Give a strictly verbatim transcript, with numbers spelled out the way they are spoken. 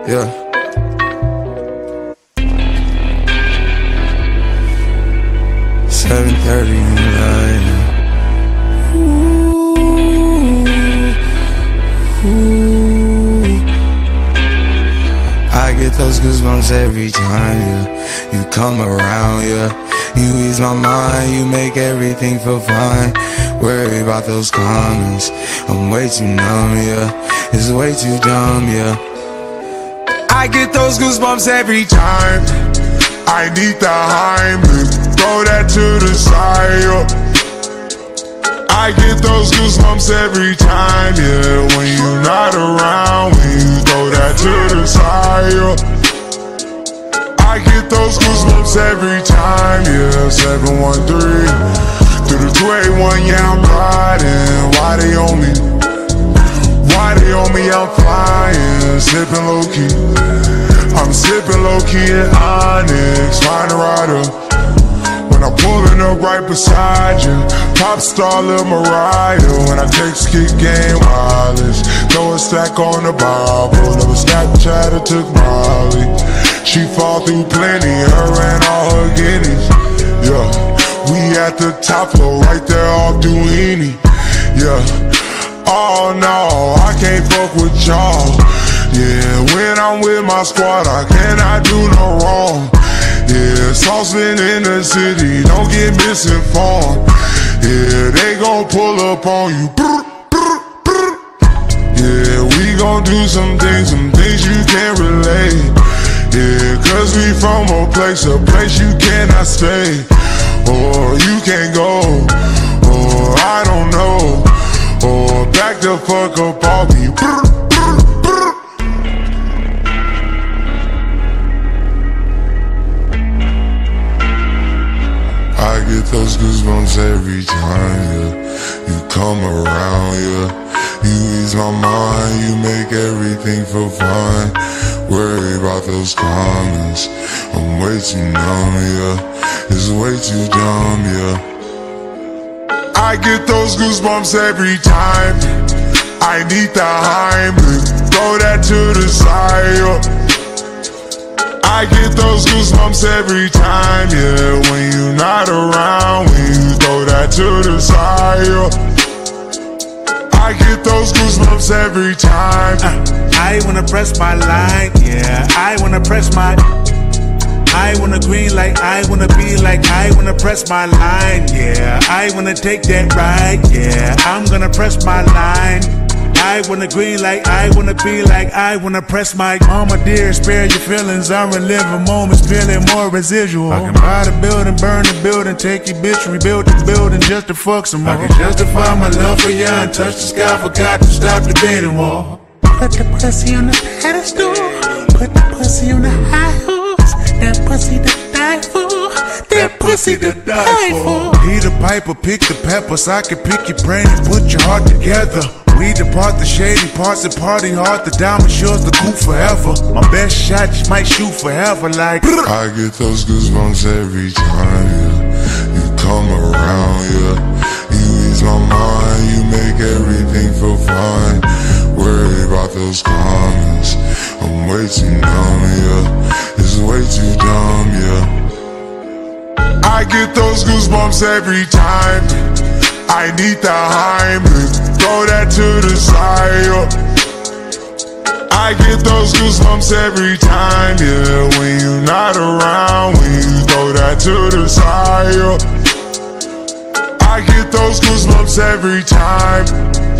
Yeah. seven thirty in the night. Ooh, ooh. I get those goosebumps every time, yeah. You come around, yeah. You ease my mind, you make everything feel fine. Worry about those comments, I'm way too numb, yeah. It's way too dumb, yeah. I get those goosebumps every time. I need the Heimlich, throw that to the side, yeah. I get those goosebumps every time, yeah. When you're not around, when you throw that to the side, yeah. I get those goosebumps every time, yeah. seven one three through the two eight one, yeah, I'm riding. Why they on me? Why they on me? I'm flying, sippin' low-key. I'm sippin' low-key at Onyx, find a rider. When I'm pulling up right beside you, pop star Lil Mariah. When I text kick game wireless, throw a stack on the Bible. Never Snapchat or took Molly. She fall through plenty, her and all her guineas. Yeah, we at the top floor, right there off Duini. Yeah, oh no, I can't fuck with y'all. Yeah, when I'm with my squad, I cannot do no wrong. Yeah, saucemen in the city, don't get misinformed. Yeah, they gon' pull up on you. Yeah, we gon' do some things, some things you can't relate. Yeah, cause we from a place, a place you cannot stay. Or you can't go, or I don't know. Or back the fuck up off me. I get those goosebumps every time, yeah. You come around, yeah. You ease my mind, you make everything feel fine. Worry about those comments, I'm way too numb, yeah. It's way too dumb, yeah. I get those goosebumps every time. I need the Heimlich, throw that to the side, yeah. I get those goosebumps every time, yeah. When you're not around, when you throw that to the side, yeah. I get those goosebumps every time. uh, I wanna press my line, yeah. I wanna press my I wanna green like I wanna be like I wanna press my line, yeah. I wanna take that ride, yeah. I'm gonna press my line. I wanna green like I wanna be like I wanna press my mama dear, spare your feelings. I'm reliving moments, feeling more residual. I can buy the building, burn the building, take your bitch, rebuild the building just to fuck some more. I can justify my love for you and touch the sky, forgot to stop the bidding war. Put the pussy on the pedestal, put the pussy on the high horse. That pussy to die for, that pussy to die for. Be the piper, pick the peppers, I can pick your brain and put your heart together. We depart the shady parts and party hard. The diamond shows the coup forever. My best shot just might shoot forever like I get those goosebumps every time, yeah. You come around, yeah. You ease my mind, you make everything feel fine. Worry about those comments, I'm way too numb, yeah. It's way too dumb, yeah. I get those goosebumps every time. I need the Heimlich, throw that to the side, yeah. I get those goosebumps every time, yeah. When you're not around, when you throw that to the side, yeah. I get those goosebumps every time.